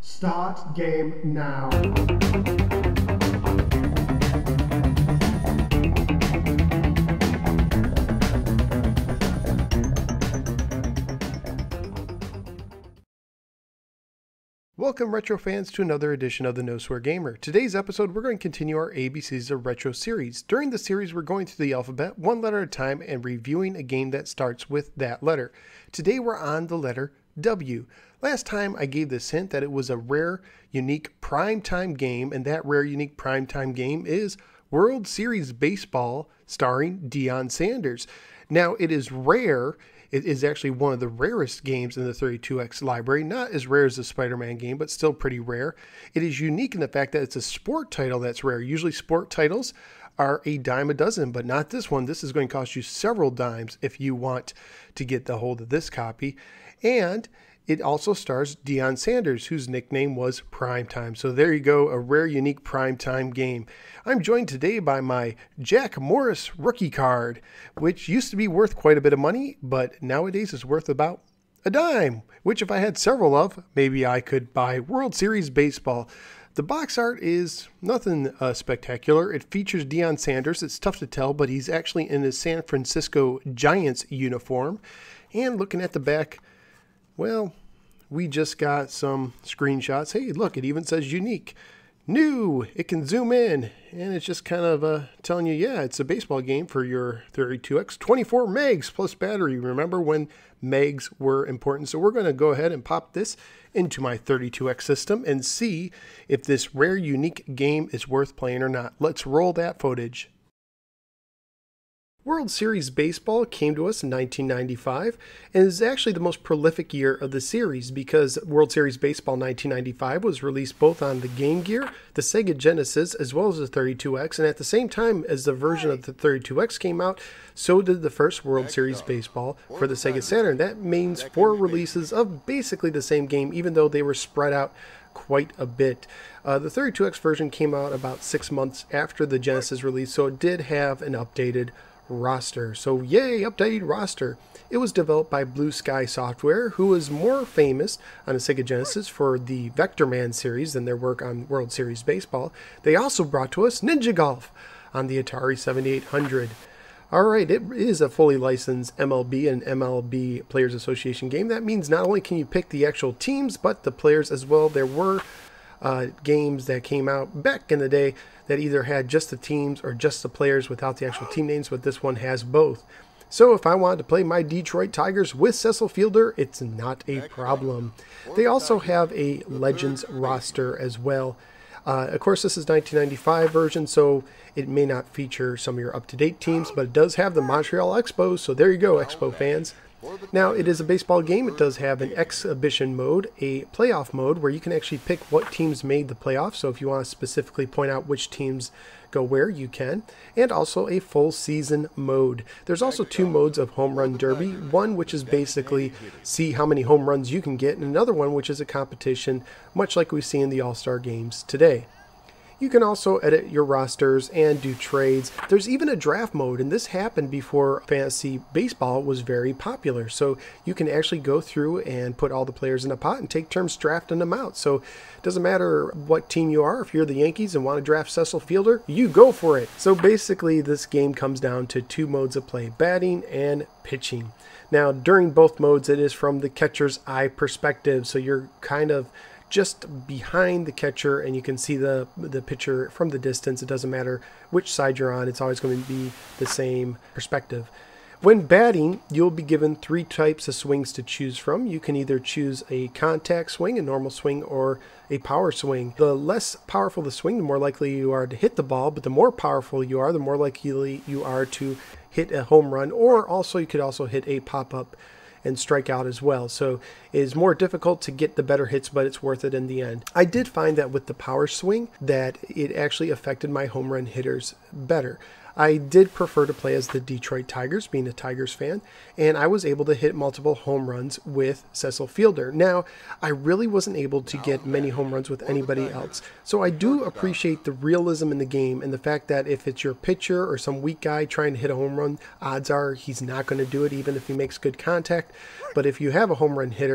Start game now. Welcome retro fans to another edition of the No Swear Gamer. Today's episode we're going to continue our ABCs of Retro series. During the series we're going through the alphabet one letter at a time and reviewing a game that starts with that letter. Today we're on the letter W. Last time I gave this hint that it was a rare, unique primetime game, and that rare, unique primetime game is World Series Baseball starring Deion Sanders. Now it is rare. It is actually one of the rarest games in the 32X library. Not as rare as the Spider-Man game, but still pretty rare. It is unique in the fact that it's a sport title that's rare. Usually sport titles are a dime a dozen, but not this one. This is going to cost you several dimes if you want to get the hold of this copy. And it also stars Deion Sanders, whose nickname was Primetime. So there you go, a rare, unique Primetime game. I'm joined today by my Jack Morris rookie card, which used to be worth quite a bit of money, but nowadays is worth about a dime, which if I had several of, maybe I could buy World Series Baseball. The box art is nothing spectacular. It features Deion Sanders. It's tough to tell, but he's actually in his San Francisco Giants uniform. And looking at the back, well, we just got some screenshots. Hey, look, it even says unique. New, it can zoom in, and it's just kind of telling you, yeah, it's a baseball game for your 32X. 24 megs plus battery. Remember when megs were important? So we're going to go ahead and pop this into my 32X system and see if this rare, unique game is worth playing or not. Let's roll that footage. World Series Baseball came to us in 1995 and is actually the most prolific year of the series because World Series Baseball 1995 was released both on the Game Gear, the Sega Genesis, as well as the 32X, and at the same time as the version of the 32X came out, so did the first World Series Baseball for the Sega Saturn. That means 4 releases of basically the same game, even though they were spread out quite a bit. The 32X version came out about 6 months after the Genesis release, so it did have an updated roster. So yay, updated roster. It was developed by Blue Sky Software, who was more famous on the Sega Genesis for the Vector Man series than their work on World Series Baseball. They also brought to us Ninja Golf on the Atari 7800. Alright, it is a fully licensed MLB and MLB Players Association game. That means not only can you pick the actual teams, but the players as well. There were games that came out back in the day that either had just the teams or just the players without the actual team names, but this one has both. So if I wanted to play my Detroit Tigers with Cecil Fielder, it's not a problem. They also have a Legends roster as well. Of course, this is 1995 version, so it may not feature some of your up-to-date teams, but it does have the Montreal Expos, so there you go, Expo fans. Now, it is a baseball game. It does have an exhibition mode, a playoff mode, where you can actually pick what teams made the playoffs. So if you want to specifically point out which teams go where, you can. And also a full season mode. There's also 2 modes of Home Run Derby. One which is basically see how many home runs you can get, and another one which is a competition, much like we see in the All-Star games today. You can also edit your rosters and do trades. There's even a draft mode, and this happened before fantasy baseball was very popular. So you can actually go through and put all the players in a pot and take turns drafting them out. So it doesn't matter what team you are. If you're the Yankees and want to draft Cecil Fielder, you go for it. So basically this game comes down to 2 modes of play, batting and pitching. Now during both modes it is from the catcher's eye perspective, so you're kind of just behind the catcher and you can see the pitcher from the distance. It doesn't matter which side you're on, it's always going to be the same perspective. When batting, you'll be given 3 types of swings to choose from. You can either choose a contact swing, a normal swing, or a power swing. The less powerful the swing, the more likely you are to hit the ball, but the more powerful you are, the more likely you are to hit a home run, or also you could also hit a pop-up and strike out as well. So it is more difficult to get the better hits, but it's worth it in the end. I did find that with the power swing that it actually affected my home run hitters better. I did prefer to play as the Detroit Tigers, being a Tigers fan, and I was able to hit multiple home runs with Cecil Fielder. Now, I really wasn't able to get many home runs with anybody else, so I do appreciate the realism in the game and the fact that if it's your pitcher or some weak guy trying to hit a home run, odds are he's not going to do it even if he makes good contact. But if you have a home run hitter,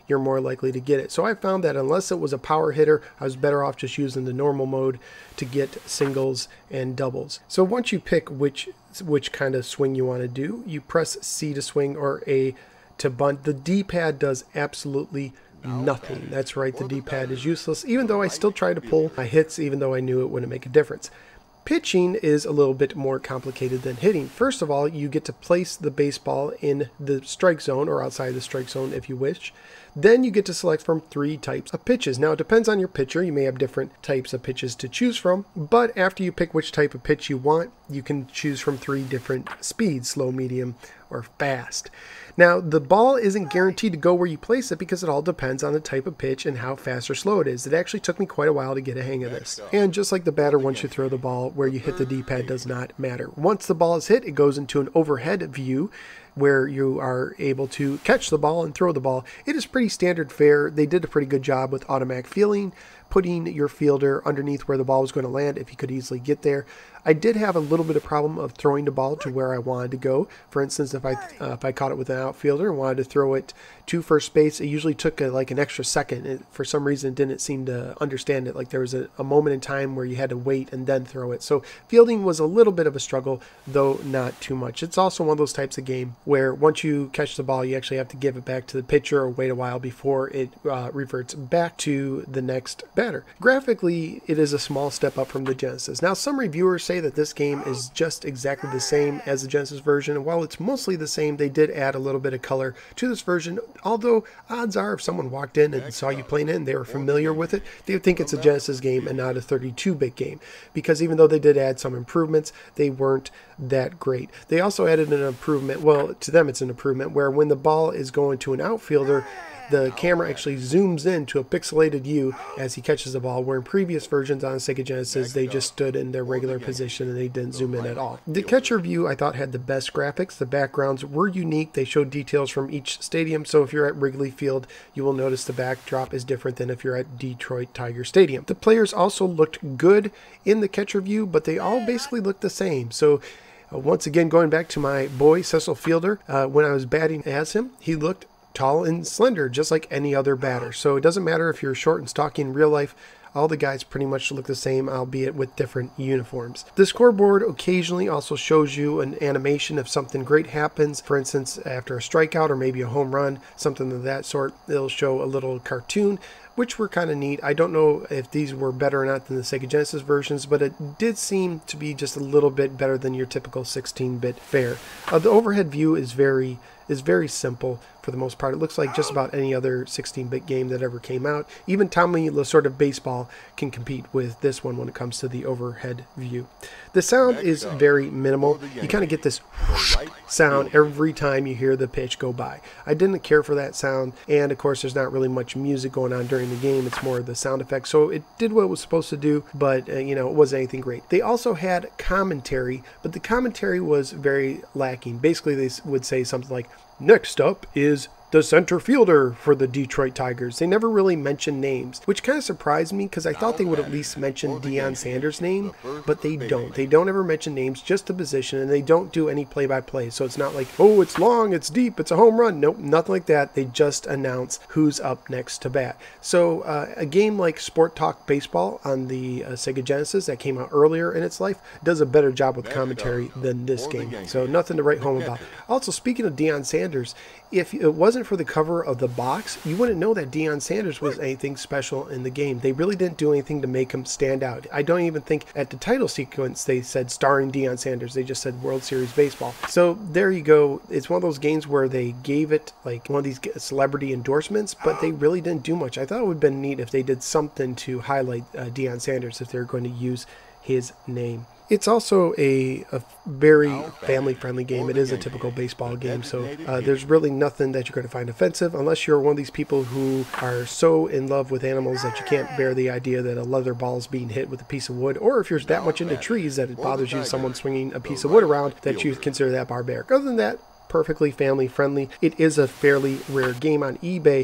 you're more likely to get it. So I found that unless it was a power hitter, I was better off just using the normal mode to get singles and doubles. So once you pick which kind of swing you want to do, you press C to swing or A to bunt. The D-pad does absolutely nothing. That's right, the D-pad is useless, even though I still try to pull my hits, even though I knew it wouldn't make a difference. Pitching is a little bit more complicated than hitting. First of all, you get to place the baseball in the strike zone or outside the strike zone if you wish. Then you get to select from 3 types of pitches. Now, it depends on your pitcher. You may have different types of pitches to choose from, but after you pick which type of pitch you want, you can choose from 3 different speeds: slow, medium, or fast. Now, the ball isn't guaranteed to go where you place it because it all depends on the type of pitch and how fast or slow it is. It actually took me quite a while to get a hang of this. And just like the batter, once you throw the ball, where you hit the D-pad does not matter. Once the ball is hit, it goes into an overhead view where you are able to catch the ball and throw the ball. It is pretty standard fare. They did a pretty good job with automatic fielding, putting your fielder underneath where the ball was going to land if he could easily get there. I did have a little bit of problem of throwing the ball to where I wanted to go. For instance, if I caught it with an outfielder and wanted to throw it to first base, it usually took like an extra second. For some reason, it didn't seem to understand it. Like there was a moment in time where you had to wait and then throw it. So fielding was a little bit of a struggle, though not too much. It's also one of those types of game where once you catch the ball, you actually have to give it back to the pitcher or wait a while before it reverts back to the next batter. Graphically, it is a small step up from the Genesis. Now, some reviewers say that this game is just exactly the same as the Genesis version, and while it's mostly the same, they did add a little bit of color to this version, although odds are if someone walked in and saw you playing it and they were familiar with it, they would think it's a Genesis game and not a 32-bit game, because even though they did add some improvements, they weren't that great. They also added an improvement, well, to them it's an improvement, where when the ball is going to an outfielder, the camera actually zooms in to a pixelated view as he catches the ball, where in previous versions on the Sega Genesis, they just stood in their regular position and they didn't zoom in at all. The catcher view, I thought, had the best graphics. The backgrounds were unique. They showed details from each stadium, so if you're at Wrigley Field, you will notice the backdrop is different than if you're at Detroit Tiger Stadium. The players also looked good in the catcher view, but they all basically looked the same. So once again, going back to my boy, Cecil Fielder, when I was batting as him, he looked tall and slender, just like any other batter. So it doesn't matter if you're short and stocky in real life, all the guys pretty much look the same, albeit with different uniforms. The scoreboard occasionally also shows you an animation if something great happens. For instance, after a strikeout or maybe a home run, something of that sort, it'll show a little cartoon, which were kind of neat. I don't know if these were better or not than the Sega Genesis versions, but it did seem to be just a little bit better than your typical 16-bit fare. The overhead view is very simple for the most part. It looks like just about any other 16-bit game that ever came out. Even Tommy Lasorda Baseball can compete with this one when it comes to the overhead view. The sound is very minimal. You kind of get this whoosh sound every time you hear the pitch go by. I didn't care for that sound, and of course there's not really much music going on during the game. It's more the sound effects, so it did what it was supposed to do, but you know, it wasn't anything great. They also had commentary, but the commentary was very lacking. Basically, they would say something like, "Next up is the center fielder for the Detroit Tigers." They never really mentioned names, which kind of surprised me because I thought they would at least mention Deion Sanders' name, but they don't. They don't ever mention names, just the position, and they don't do any play-by-play. So it's not like, oh, it's long, it's deep, it's a home run. Nope, nothing like that. They just announce who's up next to bat. So a game like Sport Talk Baseball on the Sega Genesis that came out earlier in its life does a better job with commentary than this game. So nothing to write home about. Also, speaking of Deion Sanders, if it wasn't for the cover of the box, you wouldn't know that Deion Sanders was anything special in the game. They really didn't do anything to make him stand out. I don't even think at the title sequence they said starring Deion Sanders. They just said World Series Baseball. So there you go. It's one of those games where they gave it like one of these celebrity endorsements, but they really didn't do much. I thought it would have been neat if they did something to highlight Deion Sanders if they're going to use his name. It's also a very family-friendly game. It is a typical baseball game, so there's really nothing that you're going to find offensive unless you're one of these people who are so in love with animals that you can't bear the idea that a leather ball is being hit with a piece of wood, or if you're that much into trees that it bothers you someone swinging a piece of wood around that you consider that barbaric. Other than that, perfectly family-friendly. It is a fairly rare game on eBay.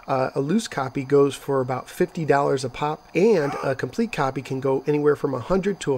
A loose copy goes for about $50 a pop, and a complete copy can go anywhere from $100 to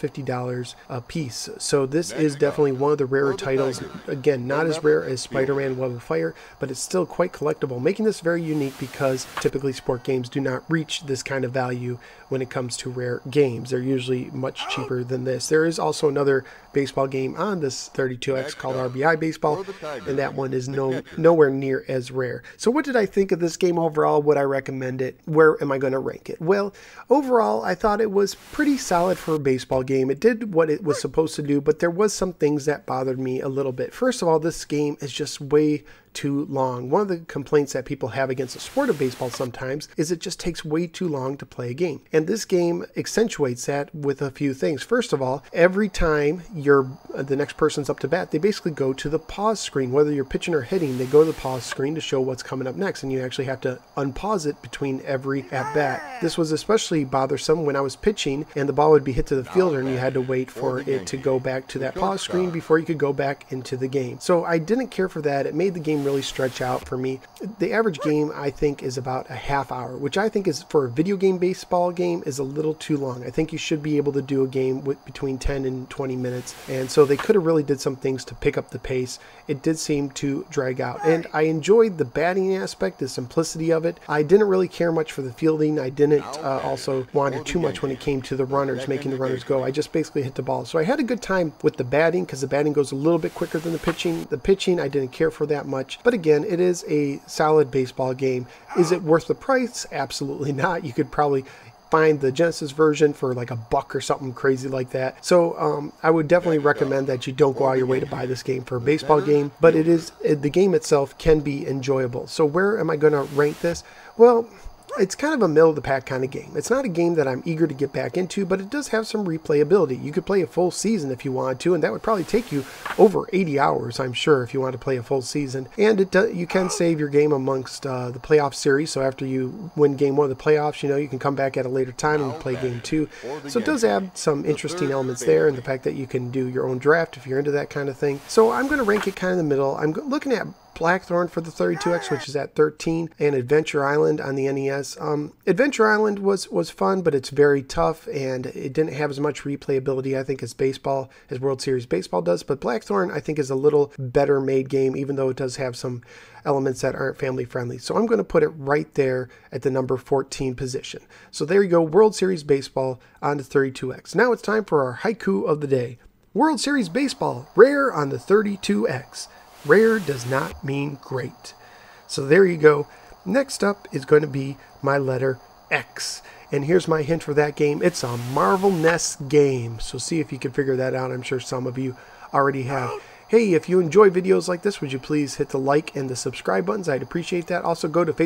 $150 a piece. So this is definitely one of the rarer titles. Again, not as rare as Spider-Man Web of Fire, but it's still quite collectible, making this very unique because typically sport games do not reach this kind of value when it comes to rare games. They're usually much cheaper than this. There is also another baseball game on this 32X called RBI Baseball, and that one is nowhere near as rare. So what did I think of this game overall? Would I recommend it? Where am I going to rank it? Well, overall, I thought it was pretty solid for a baseball game. It did what it was supposed to do, but there was some things that bothered me a little bit. First of all, this game is just way too long. One of the complaints that people have against the sport of baseball sometimes is it just takes way too long to play a game. And this game accentuates that with a few things. First of all, every time the next person's up to bat, they basically go to the pause screen. Whether you're pitching or hitting, they go to the pause screen to show what's coming up next, and you actually have to unpause it between every at bat. This was especially bothersome when I was pitching and the ball would be hit to the fielder and you had to wait for it to go back to that pause screen before you could go back into the game. So I didn't care for that. It made the game really stretch out for me. The average game, I think, is about a half hour, which I think is, for a video game baseball game, is a little too long. I think you should be able to do a game with between 10 and 20 minutes, and so they could have really did some things to pick up the pace. It did seem to drag out, and I enjoyed the batting aspect, the simplicity of it. I didn't really care much for the fielding. I didn't also wander too much when it came to the runners, making the runners go. I just basically hit the ball. So I had a good time with the batting because the batting goes a little bit quicker than the pitching. The pitching I didn't care for that much, but again, it is a solid baseball game. Is it worth the price? Absolutely not. You could probably find the Genesis version for like $1 or something crazy like that. So I would definitely recommend that you don't go out your way to buy this game for a baseball game, but the game itself can be enjoyable. So where am I going to rank this? Well, it's kind of a middle-of-the-pack kind of game. It's not a game that I'm eager to get back into, but it does have some replayability. You could play a full season if you wanted to, and that would probably take you over 80 hours, I'm sure, if you want to play a full season. And you can save your game amongst the playoff series, so after you win game 1 of the playoffs, you can come back at a later time and play game 2. So it does add some interesting elements there, and the fact that you can do your own draft if you're into that kind of thing. So I'm going to rank it kind of in the middle. I'm looking at Blackthorn for the 32X, which is at 13, and Adventure Island on the NES. Adventure Island was fun, but it's very tough, and it didn't have as much replayability, I think, as World Series Baseball does. But Blackthorn, I think, is a little better made game, even though it does have some elements that aren't family friendly. So I'm going to put it right there at the number 14 position. So there you go, World Series Baseball on the 32X. Now it's time for our haiku of the day. World Series Baseball, rare on the 32X. Rare does not mean great. So there you go. Next up is going to be my letter X. And here's my hint for that game. It's a Marvel NES game. So see if you can figure that out. I'm sure some of you already have. Hey, if you enjoy videos like this, would you please hit the like and the subscribe buttons? I'd appreciate that. Also, go to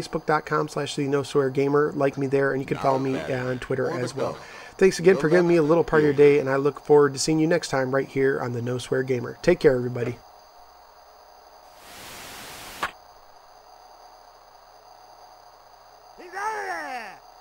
facebook.com/thenosweargamer. Like me there, and you can follow me on Twitter as well. Thanks again for giving me a little part of your day, and I look forward to seeing you next time right here on the No Swear Gamer. Take care, everybody. He's out of there!